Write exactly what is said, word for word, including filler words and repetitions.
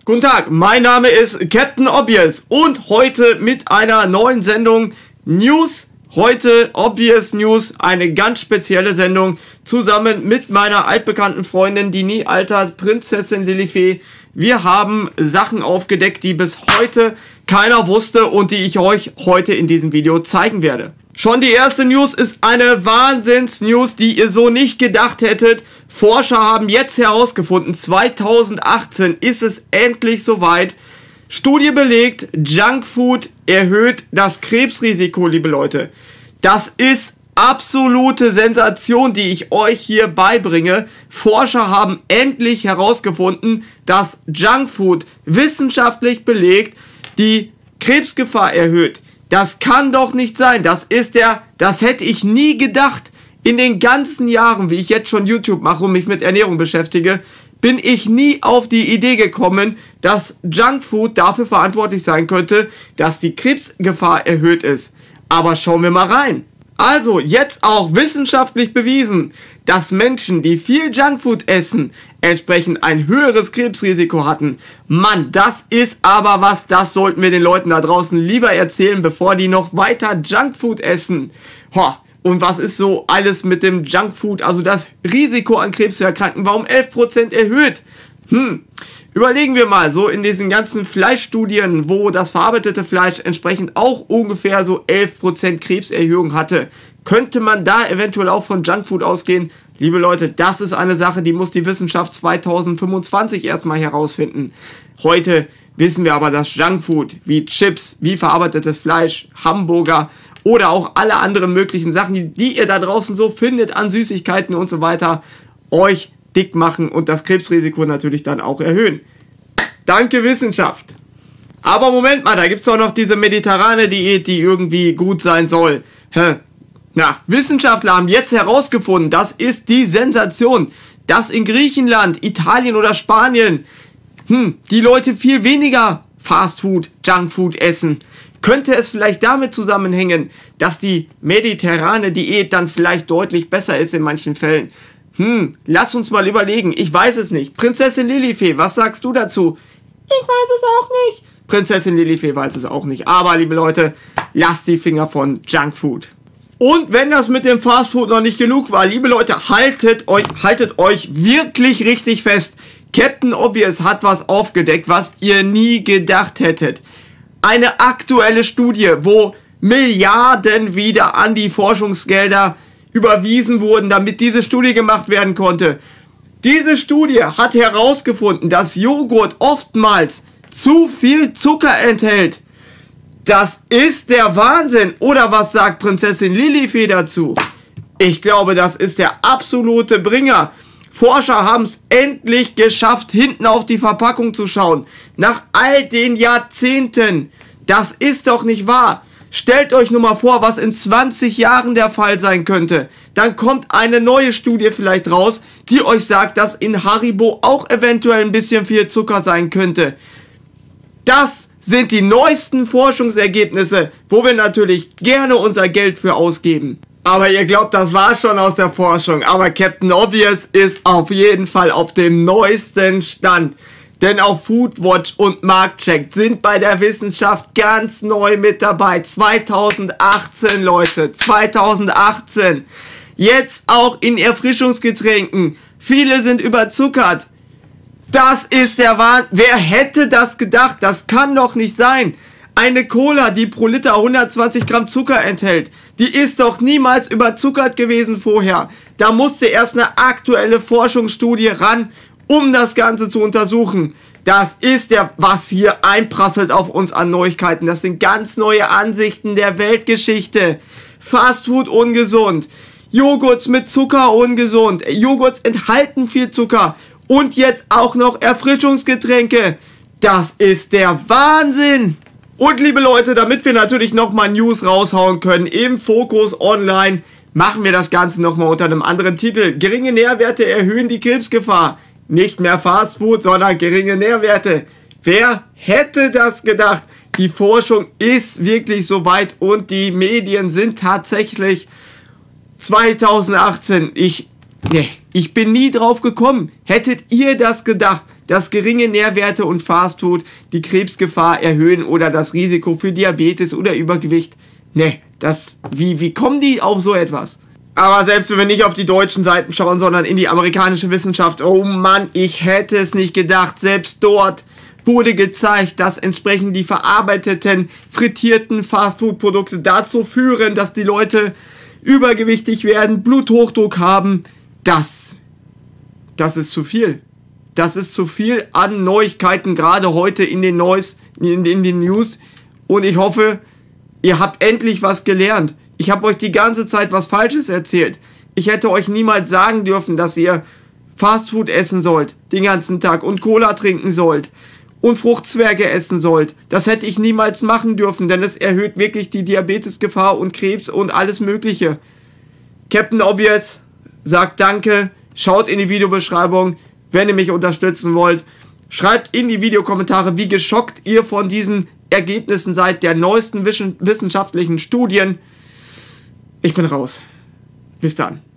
Guten Tag, mein Name ist Captain Obvious und heute mit einer neuen Sendung News. Heute Obvious News, eine ganz spezielle Sendung, zusammen mit meiner altbekannten Freundin, die nie altert, Prinzessin Lilifee. Wir haben Sachen aufgedeckt, die bis heute keiner wusste und die ich euch heute in diesem Video zeigen werde. Schon die erste News ist eine Wahnsinns-News, die ihr so nicht gedacht hättet. Forscher haben jetzt herausgefunden, zweitausendachtzehn ist es endlich soweit. Studie belegt, Junkfood erhöht das Krebsrisiko, liebe Leute. Das ist absolute Sensation, die ich euch hier beibringe. Forscher haben endlich herausgefunden, dass Junkfood wissenschaftlich belegt die Krebsgefahr erhöht. Das kann doch nicht sein. Das ist der, das hätte ich nie gedacht. In den ganzen Jahren, wie ich jetzt schon YouTube mache und mich mit Ernährung beschäftige, bin ich nie auf die Idee gekommen, dass Junkfood dafür verantwortlich sein könnte, dass die Krebsgefahr erhöht ist. Aber schauen wir mal rein. Also, jetzt auch wissenschaftlich bewiesen, dass Menschen, die viel Junkfood essen, entsprechend ein höheres Krebsrisiko hatten. Mann, das ist aber was, das sollten wir den Leuten da draußen lieber erzählen, bevor die noch weiter Junkfood essen. Ho, und was ist so alles mit dem Junkfood, also das Risiko an Krebs zu erkranken, warum elf Prozent erhöht? Hm, überlegen wir mal, so in diesen ganzen Fleischstudien, wo das verarbeitete Fleisch entsprechend auch ungefähr so elf Prozent Krebserhöhung hatte, könnte man da eventuell auch von Junkfood ausgehen? Liebe Leute, das ist eine Sache, die muss die Wissenschaft zweitausendfünfundzwanzig erstmal herausfinden. Heute wissen wir aber, dass Junkfood wie Chips, wie verarbeitetes Fleisch, Hamburger oder auch alle anderen möglichen Sachen, die, die ihr da draußen so findet an Süßigkeiten und so weiter, euch dick machen und das Krebsrisiko natürlich dann auch erhöhen. Danke Wissenschaft. Aber Moment mal, da gibt es doch noch diese mediterrane Diät, die irgendwie gut sein soll. Hä? Na, Wissenschaftler haben jetzt herausgefunden, das ist die Sensation, dass in Griechenland, Italien oder Spanien hm, die Leute viel weniger Fastfood, Junkfood essen. Könnte es vielleicht damit zusammenhängen, dass die mediterrane Diät dann vielleicht deutlich besser ist in manchen Fällen? Hm, lass uns mal überlegen. Ich weiß es nicht. Prinzessin Lilifee, was sagst du dazu? Ich weiß es auch nicht. Prinzessin Lilifee weiß es auch nicht. Aber, liebe Leute, lasst die Finger von Junkfood. Und wenn das mit dem Fastfood noch nicht genug war, liebe Leute, haltet euch, haltet euch wirklich richtig fest. Captain Obvious hat was aufgedeckt, was ihr nie gedacht hättet. Eine aktuelle Studie, wo Milliarden wieder an die Forschungsgelder überwiesen wurden, damit diese Studie gemacht werden konnte. Diese Studie hat herausgefunden, dass Joghurt oftmals zu viel Zucker enthält. Das ist der Wahnsinn. Oder was sagt Prinzessin Lilifee dazu? Ich glaube, das ist der absolute Bringer. Forscher haben es endlich geschafft, hinten auf die Verpackung zu schauen. Nach all den Jahrzehnten. Das ist doch nicht wahr. Stellt euch nur mal vor, was in zwanzig Jahren der Fall sein könnte. Dann kommt eine neue Studie vielleicht raus, die euch sagt, dass in Haribo auch eventuell ein bisschen viel Zucker sein könnte. Das sind die neuesten Forschungsergebnisse, wo wir natürlich gerne unser Geld für ausgeben. Aber ihr glaubt, das war schon aus der Forschung. Aber Captain Obvious ist auf jeden Fall auf dem neuesten Stand. Denn auch Foodwatch und Marktcheck sind bei der Wissenschaft ganz neu mit dabei. zweitausendachtzehn, Leute. zweitausendachtzehn. Jetzt auch in Erfrischungsgetränken. Viele sind überzuckert. Das ist der Wahnsinn. Wer hätte das gedacht? Das kann doch nicht sein. Eine Cola, die pro Liter hundertzwanzig Gramm Zucker enthält, die ist doch niemals überzuckert gewesen vorher. Da musste erst eine aktuelle Forschungsstudie ran, um das Ganze zu untersuchen. Das ist der, was hier einprasselt auf uns an Neuigkeiten. Das sind ganz neue Ansichten der Weltgeschichte. Fastfood ungesund. Joghurts mit Zucker ungesund. Joghurts enthalten viel Zucker. Und jetzt auch noch Erfrischungsgetränke. Das ist der Wahnsinn. Und liebe Leute, damit wir natürlich nochmal News raushauen können im Fokus Online, machen wir das Ganze nochmal unter einem anderen Titel. Geringe Nährwerte erhöhen die Krebsgefahr. Nicht mehr Fastfood, sondern geringe Nährwerte. Wer hätte das gedacht? Die Forschung ist wirklich soweit und die Medien sind tatsächlich zweitausendachtzehn. Ich, nee, ich bin nie drauf gekommen. Hättet ihr das gedacht, dass geringe Nährwerte und Fastfood die Krebsgefahr erhöhen oder das Risiko für Diabetes oder Übergewicht. Ne, das, wie, wie kommen die auf so etwas? Aber selbst wenn wir nicht auf die deutschen Seiten schauen, sondern in die amerikanische Wissenschaft, oh Mann, ich hätte es nicht gedacht, selbst dort wurde gezeigt, dass entsprechend die verarbeiteten, frittierten Fastfood-Produkte dazu führen, dass die Leute übergewichtig werden, Bluthochdruck haben. Das, das ist zu viel. Das ist zu viel an Neuigkeiten, gerade heute in den, Neus, in, in den News. Und ich hoffe, ihr habt endlich was gelernt. Ich habe euch die ganze Zeit was Falsches erzählt. Ich hätte euch niemals sagen dürfen, dass ihr Fastfood essen sollt, den ganzen Tag, und Cola trinken sollt und Fruchtzwerge essen sollt. Das hätte ich niemals machen dürfen, denn es erhöht wirklich die Diabetesgefahr und Krebs und alles Mögliche. Captain Obvious sagt danke, schaut in die Videobeschreibung, wenn ihr mich unterstützen wollt. Schreibt in die Videokommentare, wie geschockt ihr von diesen Ergebnissen seid, der neuesten wissenschaftlichen Studien. Ich bin raus. Bis dann.